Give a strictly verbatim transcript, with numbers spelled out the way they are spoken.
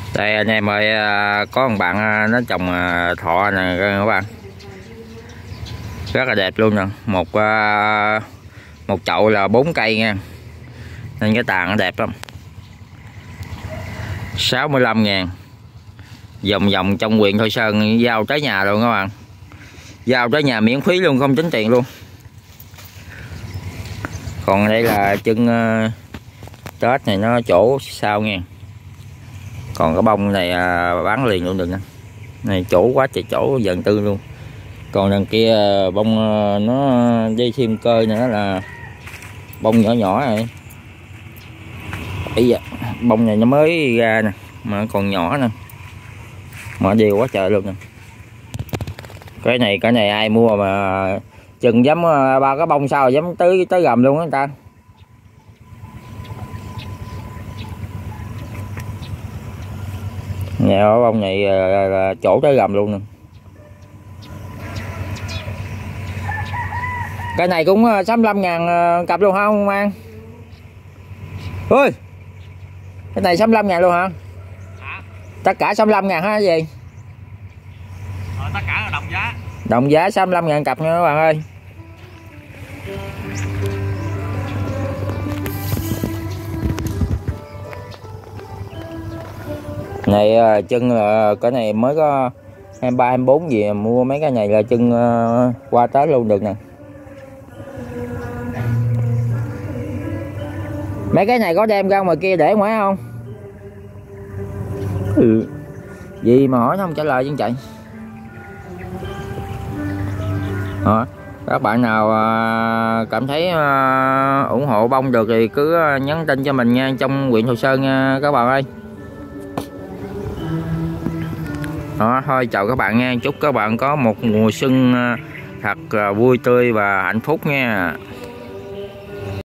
Đây anh em ơi, có một bạn nó trồng thọ nè các bạn, rất là đẹp luôn nè. Một một chậu là bốn cây nha, nên cái tàn nó đẹp lắm. Sáu mươi lăm ngàn, vòng vòng trong huyện Thôi Sơn, giao tới nhà luôn các bạn, giao tới nhà miễn phí luôn, không tính tiền luôn. Còn đây là chân Tết này nó chỗ sao nha. Còn cái bông này bán liền luôn được nè. Này chỗ quá trời chỗ, dần tư luôn. Còn đằng kia bông nó dây thêm cơ nữa là bông nhỏ nhỏ này. Bây giờ bông này nó mới ra nè, mà còn nhỏ nè, mà đều quá trời luôn nè. Cái này cái này ai mua mà chừng dám ba cái bông sao dám tới tới gầm luôn á người ta. Nè bông này là, là chỗ tới gầm luôn nè. Cái này cũng sáu mươi lăm ngàn cặp luôn hả ông An? Ơi, cái này sáu mươi lăm ngàn luôn hả? Hả? Tất cả sáu mươi lăm ngàn hả gì? Ờ, tất cả là đồng giá. Đồng giá sáu mươi lăm ngàn cặp nha các bạn ơi. Này chân là cái này mới có hai mươi ba hai mươi bốn gì, mua mấy cái này là chân qua Tết luôn được nè. Mấy cái này có đem ra ngoài kia để ngoài không? Ừ. Gì mà hỏi nó không trả lời chứ chạy. Đó. Các bạn nào cảm thấy ủng hộ bông được thì cứ nhắn tin cho mình nha, trong huyện Thôi Sơn nha các bạn ơi. Đó, thôi chào các bạn nha, chúc các bạn có một mùa xuân thật vui tươi và hạnh phúc nha.